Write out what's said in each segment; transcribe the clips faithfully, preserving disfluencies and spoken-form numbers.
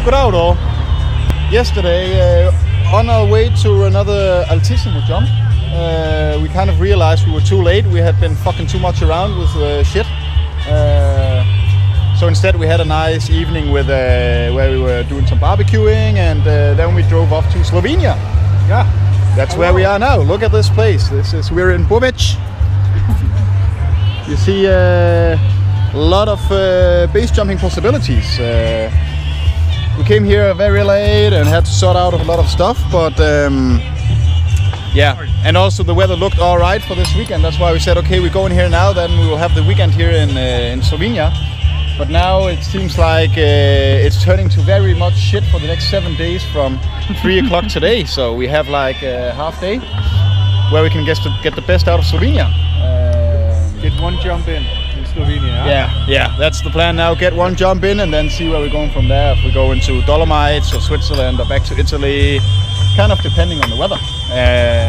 put out all yesterday uh, on our way to another altissimo jump. Uh, we kind of realized we were too late. We had been fucking too much around with uh, shit. Uh, so instead we had a nice evening with uh, where we were doing some barbecuing, and uh, then we drove off to Slovenia. Yeah, that's Hello. Where we are now. Look at this place. This is we're in b.a.s.e. You see uh, a lot of uh, base jumping possibilities. Uh, we came here very late and had to sort out a lot of stuff, but um, yeah, and also the weather looked all right for this weekend. That's why we said, okay, we're going here now, then we will have the weekend here in, uh, in Slovenia. But now it seems like uh, it's turning to very much shit for the next seven days from three o'clock today. So we have like a half day where we can get to get the best out of Slovenia. Uh, get one jump in in Slovenia. Huh? Yeah, yeah, that's the plan now. Get one jump in and then see where we're going from there. If we go into Dolomites or Switzerland or back to Italy, kind of depending on the weather. Uh,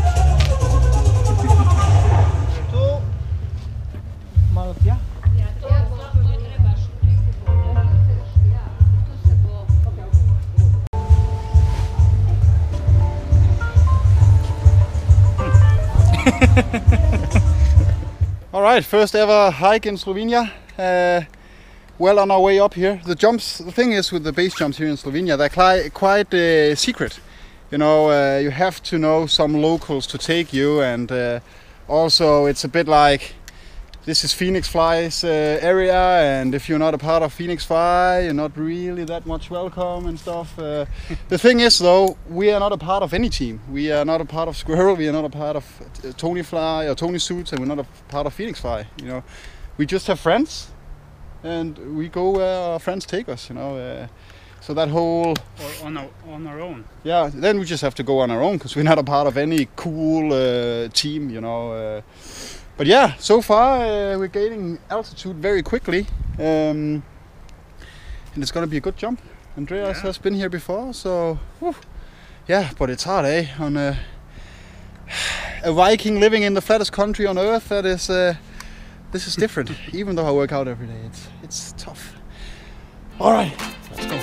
Alright, first ever hike in Slovenia. Uh, well on our way up here. The jumps, the thing is with the base jumps here in Slovenia, they're quite, quite uh, secret. You know, uh, you have to know some locals to take you, and uh, also it's a bit like this is Phoenix Fly's uh, area, and if you're not a part of Phoenix Fly, you're not really that much welcome and stuff. Uh, the thing is though, we are not a part of any team. We are not a part of Squirrel, we are not a part of uh, Tony Fly or Tony Suits, and we're not a part of Phoenix Fly. You know, we just have friends, and we go where our friends take us. You know, uh, so that whole or on our on our own. Yeah, then we just have to go on our own because we're not a part of any cool uh, team. You know. Uh, But yeah, so far uh, we're gaining altitude very quickly, um, and it's gonna be a good jump. Andreas yeah. has been here before, so whew, yeah, but it's hard, eh? On a, a Viking living in the flattest country on earth, that is uh, this is different. Even though I work out every day, it's it's tough. All right, let's go.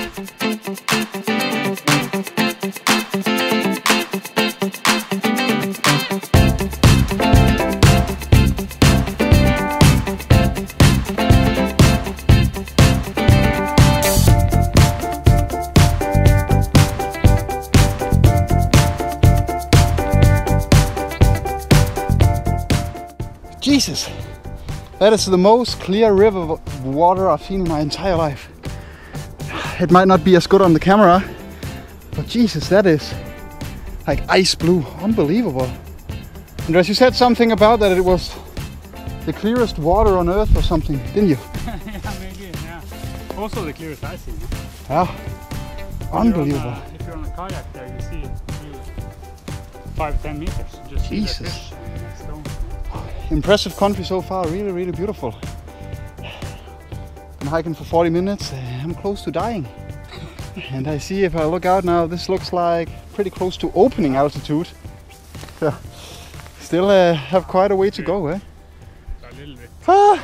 Jesus, that is the most clear river of water I've seen in my entire life. It might not be as good on the camera, but Jesus, that is like ice blue, unbelievable. Andreas, you said something about that it was the clearest water on earth or something, didn't you? Yeah, maybe, yeah. Also the clearest I've seen. Yeah, unbelievable. On a, if you're on a kayak there, you see five, ten meters. Just Jesus. Impressive country so far, really, really beautiful. I'm hiking for forty minutes, I'm close to dying. And I see, if I look out now, this looks like pretty close to opening altitude. So, still uh, have quite a way to go, eh? A little bit. Ah.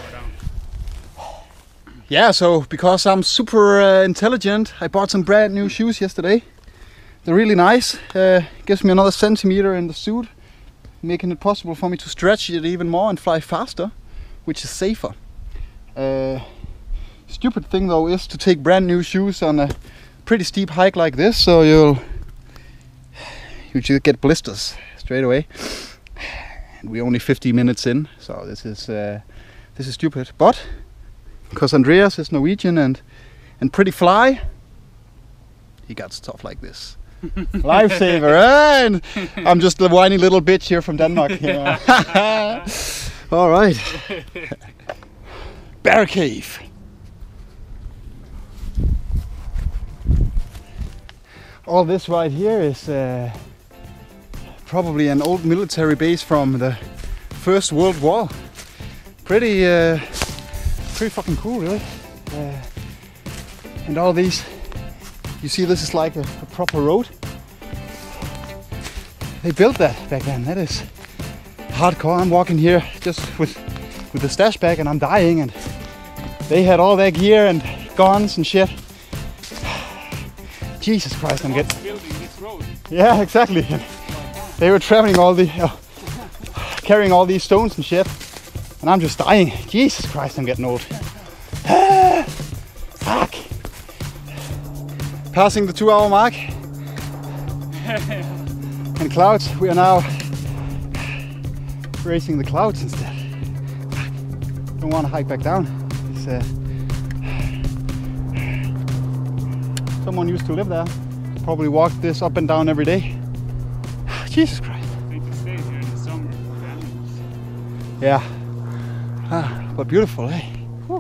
Yeah, so because I'm super uh, intelligent, I bought some brand new shoes yesterday. They're really nice, uh, gives me another centimeter in the suit, making it possible for me to stretch it even more and fly faster, which is safer. Uh, stupid thing though is to take brand new shoes on a pretty steep hike like this, so you'll you just get blisters straight away. And we're only fifty minutes in, so this is uh, this is stupid. But because Andreas is Norwegian and and pretty fly, he got stuff like this. Lifesaver, eh? And I'm just a whiny little bitch here from Denmark. Yeah. All right. Bear cave. All this right here is uh, probably an old military base from the First World War. Pretty, uh, pretty fucking cool, really. Uh, and all these. You see, this is like a, a proper road. They built that back then. That is hardcore. I'm walking here just with with the stash bag and I'm dying, and they had all their gear and guns and shit. Jesus Christ, I'm getting... building this road. Yeah, exactly. They were traveling all the... Uh, carrying all these stones and shit. And I'm just dying. Jesus Christ, I'm getting old. Ah, fuck. Passing the two hour mark. And clouds, we are now racing the clouds instead. Don't want to hike back down. It's, uh, someone used to live there. Probably walked this up and down every day. Jesus Christ. I think it stays here in the summer. Yeah. Ah, but beautiful, eh? Whew.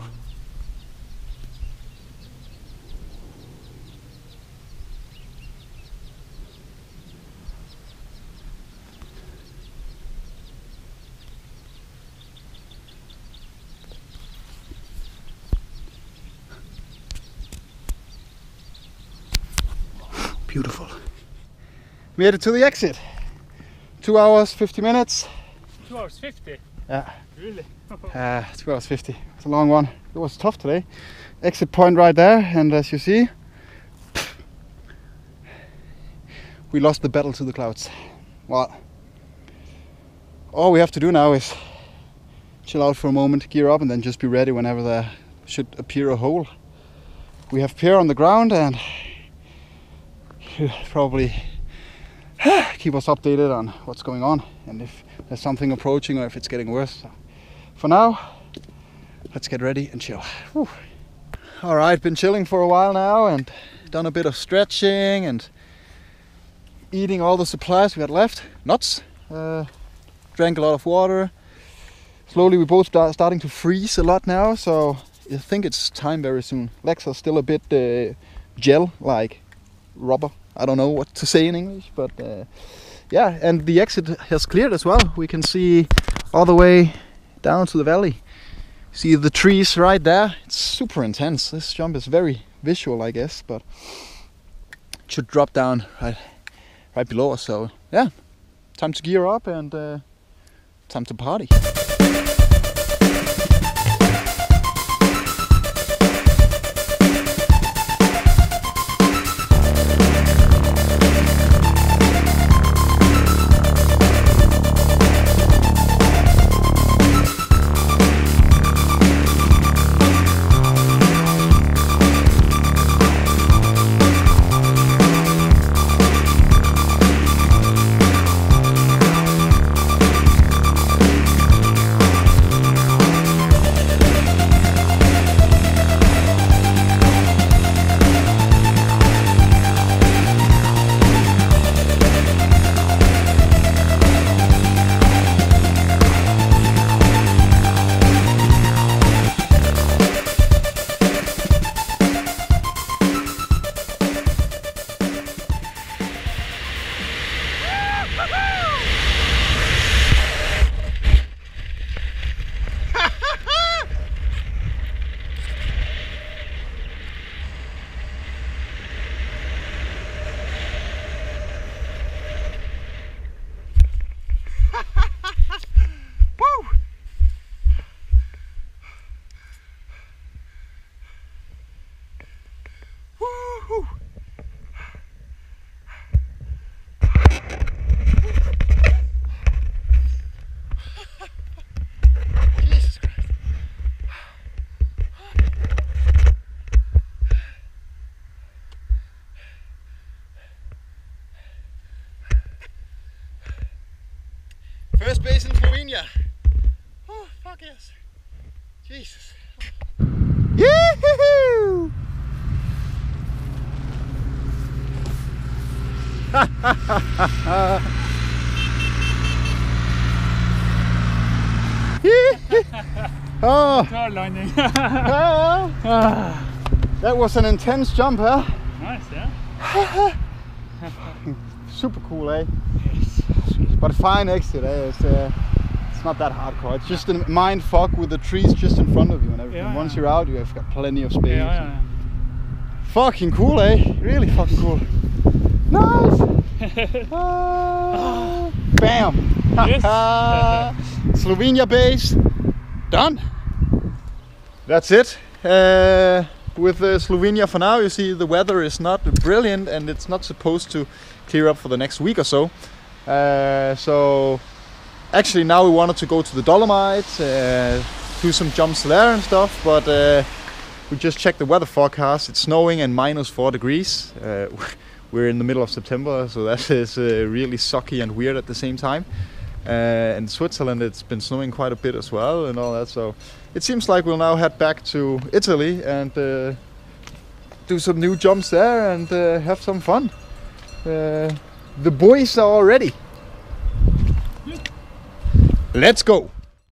Beautiful. Made it to the exit. Two hours, fifty minutes. Two hours fifty? Yeah. Really? Uh, two hours fifty. It's a long one. It was tough today. Exit point right there, and as you see, we lost the battle to the clouds. Well, all we have to do now is chill out for a moment, gear up, and then just be ready whenever there should appear a hole. We have Pierre on the ground, and he'll probably keep us updated on what's going on and if there's something approaching or if it's getting worse. So for now, let's get ready and chill. Whew. All right, been chilling for a while now and done a bit of stretching and eating all the supplies we had left. Nuts, uh, drank a lot of water. Slowly we both start starting to freeze a lot now, so I think it's time very soon. Legs are still a bit uh, gel-like, rubber. I don't know what to say in English, but uh, yeah, and the exit has cleared as well. We can see all the way down to the valley. See the trees right there. It's super intense. This jump is very visual, I guess, but it should drop down right, right below us. So yeah, time to gear up and uh, time to party. First base in Slovenia. Oh, fuck yes. Jesus. Yee-hoo-hoo! Oh. Car lining. That was an intense jump, huh? Nice, yeah. Super cool, eh? Yes. But fine exit, eh? It's, uh, it's not that hardcore. It's just a mind fuck with the trees just in front of you and everything. Yeah, Once yeah. you're out, you have got plenty of space. Yeah, yeah, yeah. Fucking cool, eh? Really fucking cool. Nice! Ah, bam! Yes. Slovenia base done. That's it. Uh, with uh, Slovenia for now. You see the weather is not brilliant and it's not supposed to clear up for the next week or so. Uh, so actually now we wanted to go to the Dolomites, uh, do some jumps there and stuff, but uh, we just checked the weather forecast. It's snowing and minus four degrees. Uh, we're in the middle of September, so that is uh, really sucky and weird at the same time. Uh, in Switzerland it's been snowing quite a bit as well and all that, so it seems like we'll now head back to Italy and uh, do some new jumps there and uh, have some fun. Uh, the boys are all ready. Let's go!